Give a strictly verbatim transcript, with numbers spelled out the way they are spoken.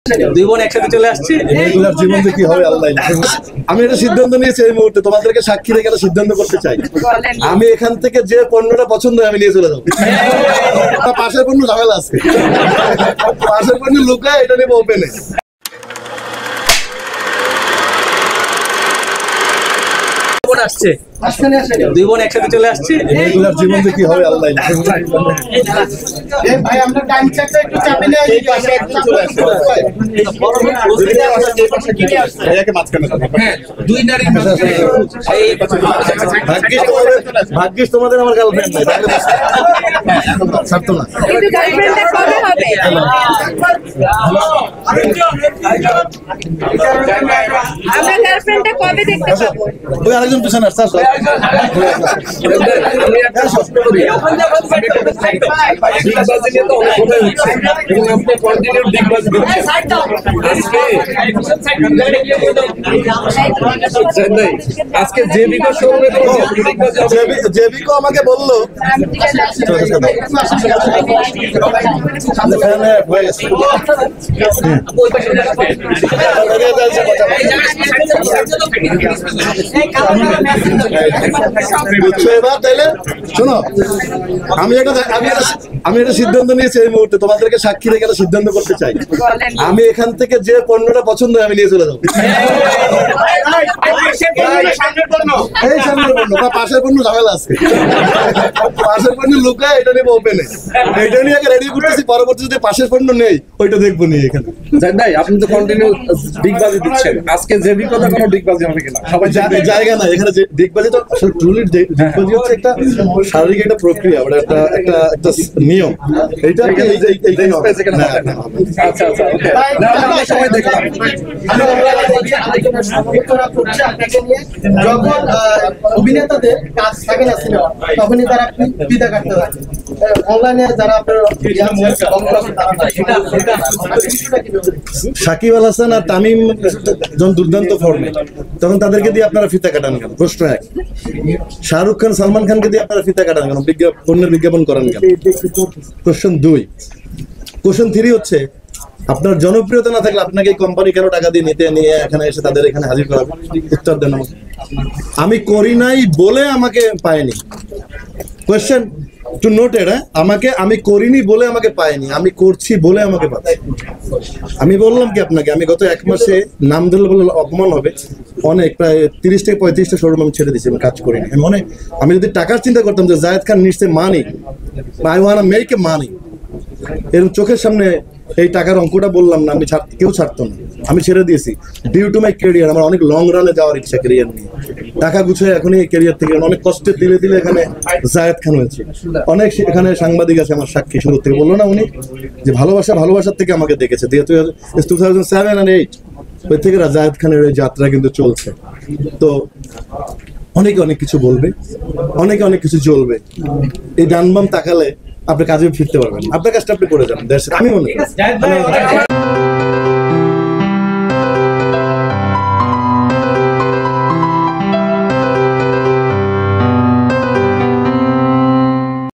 দুই বোন একসাথে চলে আসছে, রেগুলার জীবন যে কি হবে আল্লাহ। আমি একটা সিদ্ধান্ত নিয়েছি এই মুহূর্তে, তোমাদেরকে সাক্ষী রেখে একটা সিদ্ধান্ত করতে চাই। আমি এখান থেকে যে পণ্যটা পছন্দ হয় আমি নিয়ে চলে যাবো। পাশের পণ্য ঝামেলা আছে, পাশের পণ্য লুকায়, এটা নেবো ওপেনে। আসছে দুই বোন একসাথে চলে আসছে, রেগুলার জীবন যে কি হবে আল্লাহ। ভাই আমরা টাইম চেকটা একটু চাপে নিয়ে এই পাশে একটু চলে আসো। এটাকে মাঝখানে হ্যাঁ দুই নারীর মাঝখানে এই ভাগ্যিস তোমাদের ভাগ্যিস তোমাদের আমার গার্লফ্রেন্ড নাই, তাহলে ছাড়তো না। কিন্তু গার্লফ্রেন্ডটা কবে হবে? আমরা গার্লফ্রেন্ডটা কবে দেখতে পাবো? ওই আরেকজন পিছনে আসছে, আসো। আমি একটা প্রশ্ন করি, ডিগবাজি নিয়ে তো অনেক কথা হচ্ছে এবং আপনি কন্টিনিউ ডিগবাজি দিচ্ছেন আজকে আজকে যে বিকো শোরুমে জেবিকো আমাকে বললো এবার তাইলে শোনো, আমি একটা আমি একটা আমি একটা সিদ্ধান্ত নিয়েছি এই মুহূর্তে, তোমাদেরকে সাক্ষী রেখে একটা সিদ্ধান্ত করতে চাই। আমি এখান থেকে যে পণ্যটা পছন্দ হয় আমি নিয়ে চলে যাবো। এই সামনের পণ্য বা পাশের পণ্য ঝামেলা আছে, পাশের পণ্য লুকায়, এটা নেবো ওপেনে। এইটা নিয়ে রেডি করতেছি, পরবর্তী যদি পাশের পণ্য নেই ওইটা দেখবো নিয়ে এখানে। ভাই আপনি তো কন্টিনিউ ডিগবাজি দিচ্ছেন, আজকে যে বিকোটা কোনো ডিগবাজি হবে কিনা সবাই জায়গা না এখানে। যে দিগবাজি তো আসলে ট্রুলি দিগবাজি হচ্ছে একটা শারীরিক একটা প্রক্রিয়া, ওটা একটা একটা একটা নিয়ম। এইটা এইটাই হবে। আচ্ছা আচ্ছা ওকে, আমরা সবাই দেখলাম যখন অভিনেতাদের কাজ থাকে না সিনেমা, তখনই তারা ফিতা কাটতে থাকে। অনলাইনে যারা আপনার সাকিব আল হাসান আর তামিম যখন দুর্দান্ত ফর্মে, তখন তাদেরকে দিয়ে আপনারা ফিতা কাটান কেন? প্রশ্ন এক। শাহরুখ খান সালমান খানকে দিয়ে আপনারা ফিতা কাটান কেন? বিজ্ঞাপন পণ্যের বিজ্ঞাপন করেন কেন? কোশ্চেন দুই। কোশ্চেন থ্রি হচ্ছে আপনার জনপ্রিয়তা না থাকলে আপনাকে কোম্পানি কেন টাকা দিয়ে নিতে নিয়ে এখানে এসে তাদের এখানে হাজির করা? উত্তর দেন আমাকে। আমি করি নাই বলে আমাকে পায়নি। কোয়েশ্চেন টু নোটেড, হ্যাঁ, আমাকে আমি করিনি বলে আমাকে পায়নি, আমি করছি বলে আমাকে পাচ্ছে। আমি বললাম কি আপনাকে, আমি গত এক মাসে নাম ধরলে বলে অপমান হবে, অনেক প্রায় তিরিশ থেকে পঁয়ত্রিশটা শোরুম আমি ছেড়ে দিচ্ছি, আমি কাজ করিনি। আমি অনেক আমি যদি টাকার চিন্তা করতাম যে জায়েদ খান নিশ্চয় money, I want make a money, এরকম চোখের সামনে এই টাকার অঙ্কটা বললাম না, আমি কেউ ছাড়তো না, আমি ছেড়ে দিয়েছি। ডিউ টু মাই ক্যারিয়ার, আমার অনেক লং রানে যাওয়ার ইচ্ছা ক্যারিয়ার নিয়ে। টাকা গুছিয়ে এখনই এই ক্যারিয়ার থেকে অনেক কষ্টে দিলে দিলে এখানে জায়েদ খান হয়েছে। অনেক এখানে সাংবাদিক আছে আমার সাক্ষী, শুরু থেকে বললো না উনি যে ভালোবাসা ভালোবাসার থেকে আমাকে দেখেছে, যেহেতু two thousand seven and eight ওই থেকে জায়েদ খানের ওই যাত্রা কিন্তু চলছে। তো অনেকে অনেক কিছু বলবে, অনেকে অনেক কিছু চলবে, এই ডান বাম তাকালে আপনি কাজে ফিরতে পারবেন, আপনার কাজটা আপনি করে যান। আমি মনে করি